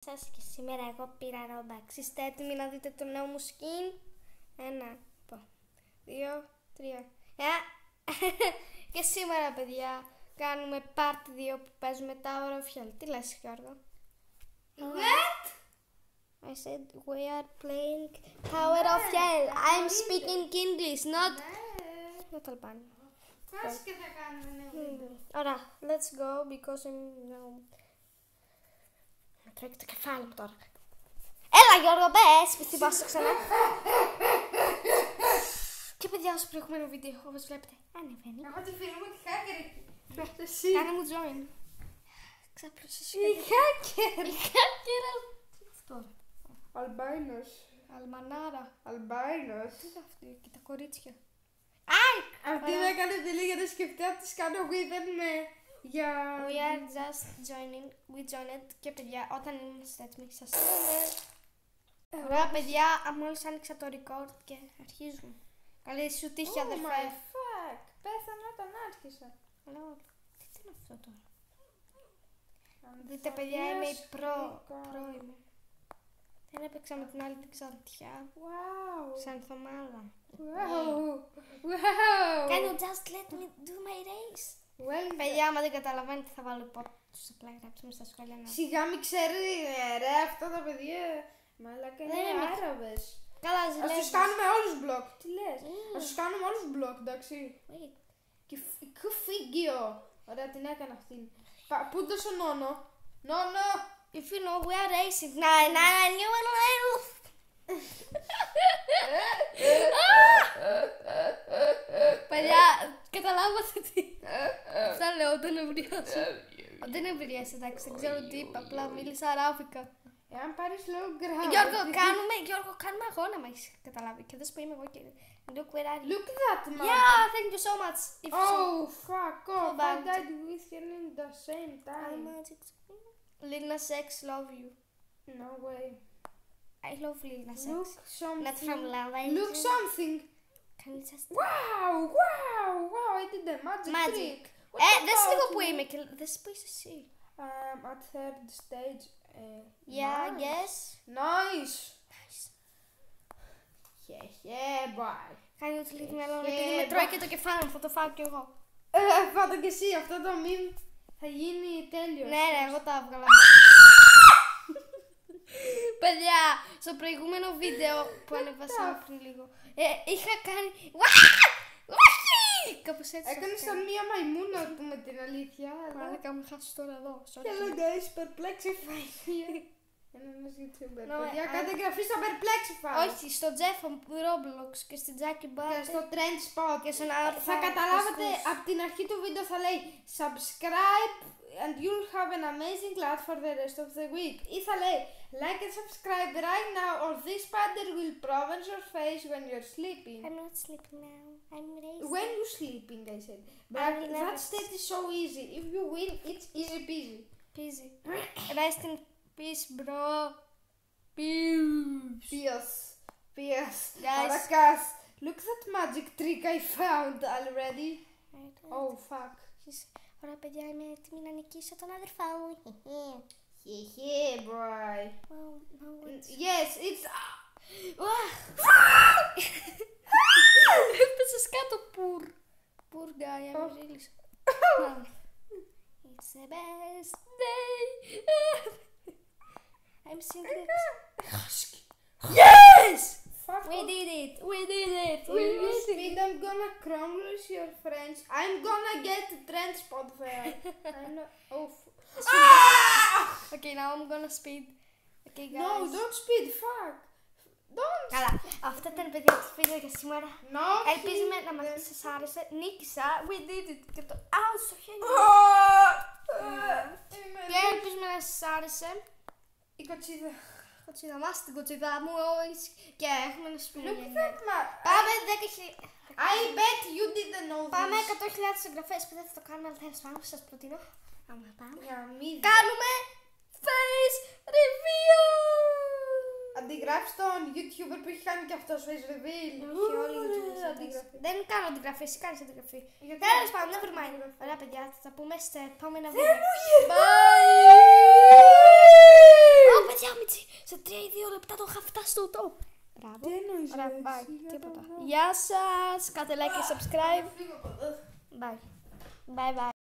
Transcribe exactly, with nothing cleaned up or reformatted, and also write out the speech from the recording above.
Σας και σήμερα εγώ πήρα Robux. Είστε έτοιμοι να δείτε το νέο μου skin? Ένα, δύο, τρία. Και σήμερα, παιδιά, κάνουμε part δύο που παίζουμε Tower of Hell. Τι λες, Γιώργο? What? I said we are playing Tower of Hell. I'm speaking English, not... Not Albanian. Πώς και θα κάνουμε νέο βίντεο. Ωραία, let's go because I'm... Με τρώει το κεφάλι μου τώρα. Έλα Γιώργο, πες, μη θυμάσαι ξανά. Και παιδιά, στο προηγούμενο βίντεο, όπως βλέπετε, ανεβαίνει. Έχω τη φίλη μου τη hacker εκεί. Κάνε μου join. Ξάπλωσες. Η hacker. Η hacker. Αυτό. Αλμπάινος. Αλμανάρα. Αλμπάινος. Τι είναι αυτή και τα κορίτσια. Άι! Αυτή με έκανε τελεί για να σκεφτεί αν τις κάνω within με... Για... We are just joining. We joined. Και παιδιά, όταν είμαστε έτοιμοι, σας λέμε. Ωραία παιδιά, μόλις άνοιξα το record και αρχίζουμε. Καλή σου τύχη, αδερφέ. Oh my fuck. Πέθανα όταν άρχισα. Τι είναι αυτό τώρα? Δείτε παιδιά, είμαι η προ. Προ είμαι. Δεν έπαιξα με την άλλη την Ξαντιά. Wow. Σαν θωμάδα. Wow. Wow. Can you just let me do my race? Well, παιδιά, άμα δεν καταλαβαίνετε θα βάλω υπότιτλους απλά γράψουμε στα σχόλια να... σιγά μην ξέρει ρε αυτά τα παιδιά. Μαλάκα είναι Άραβες. Καλά, Ας ζηλεύεις. τους κάνουμε όλους μπλοκ. Τι λες? Ας τους κάνουμε όλους μπλοκ, εντάξει. Και φύγιο. Ωραία, την έκανα αυτήν. Πού το σου νόνο? Νόνο. If you know we are racing. Nine, nine, you will live. Παιδιά, καταλάβατε τι. Θα λέω όταν ευριάσω. Δεν ευριάσαι, εντάξει, δεν ξέρω τι είπα, απλά μίλησα αράβικα. Εάν πάρεις λόγο γκράμμα. Γιώργο, κάνουμε, Γιώργο, κάνουμε αγώνα, μα έχεις καταλάβει. Και δες που είμαι εγώ και... Look where are you. Look that man. Yeah, thank you so much. If Oh, fuck off. I bad. died with him in the same time. Lil Nas X, love you. No way. I love Lil Nas X. Look something. Not from Love Look Island. something. Can you just... Wow, wow, wow. I did a magic, Magic. trick. What Ε, δες about λίγο που me? είμαι και δες που είσαι εσύ. Um, at third stage. Uh, Yeah, nice. yes. Nice. Nice. Yeah, yeah, boy. Κάνει ότι λίγο μυαλό Ε, επειδή με ε, τρώει και το κεφάλι μου, θα το φάω κι εγώ. Ε, φάτε και εσύ, αυτό το meme θα γίνει τέλειο. Ναι ρε, εγώ τα έβγαλα. Παιδιά, στο προηγούμενο βίντεο που ανεβάσαμε πριν λίγο, ε, είχα κάνει... Κάπως έτσι. Έκανες σαν μία μαϊμούνα, να πούμε την αλήθεια. Μάλακα μου χάσεις τώρα εδώ. Hello guys, Perplexify here. Ένας YouTuber. No, Παιδιά, I- κάντε εγγραφή στο Perplexify. Όχι, στο Τζέφο Roblox και στην Jackie Και Butter στο Trend Spot. και στον Alpha. Θα καταλάβετε από την αρχή του βίντεο θα λέει subscribe and you'll have an amazing life for the rest of the week. Ή θα λέει like and subscribe right now or this spider will province your face when you're sleeping. I'm not sleeping now. I'm racing. When you're sleeping, I said. But I will never that state is so easy. If you win, it's easy peasy. Peasy. Rest in peace, bro. Peace. Peace. Peace. Guys. Arakas. Look that magic trick I found already. Oh fuck. Ωραία παιδιά, είμαι έτοιμη να νικήσω τον αδερφά μου. Hehe, boy. Wow, no, it's... Yes, it's. Έπεσες κάτω, πουρ. Πουρ, guy, I'm really... It's the best day. I'm singing. Yes! Fuck We off. did it! We did it! We When you did it! speed, I'm gonna crumble your friends. I'm gonna get trend spot there. I'm not. Oh. f- Ah! Okay, now I'm gonna speed. Okay, guys. No, don't speed. Fuck. Don't. Καλά, αυτό ήταν παιδιά το βίντεο για σήμερα. No. Ελπίζουμε να μας please. σας άρεσε. Νίκησα, we did it. Και το... Άου, στο χέρι μου. Και ελπίζουμε να σας άρεσε. Η κοτσίδα. Κοτσίδα μας, την κοτσίδα μου. όχι. Και έχουμε ένα σπίτι. Look at that man. Πάμε δέκα χιλιάδες. I bet you didn't know Πάμε this. εκατό χιλιάδες εγγραφές που δεν θα το κάνουμε, αλλά τέλος πάντων σας προτείνω. Άμα πάμε. Για μη. Κάνουμε face review. Αντιγράφει τον YouTuber που έχει κάνει και αυτός face reveal. Όχι, όλοι οι YouTubers Ε, αντίγραφοι. αντίγραφη. Δεν κάνω αντιγραφή, εσύ κάνεις αντιγραφή. Γιατί? Τέλος πάντων, never mind. Ωραία παιδιά, θα τα πούμε στο επόμενο Δεν βίντεο. μου γυρνάει. Bye! Ω, παιδιά, λεπτά το είχα φτάσει στο top. Μπράβο. Τι εννοείς, Ωραία, ρε, bye. σιγά Τίποτα. τα- Γεια σας. Κάντε like και subscribe. Φύγω από εδώ. Bye. Bye bye.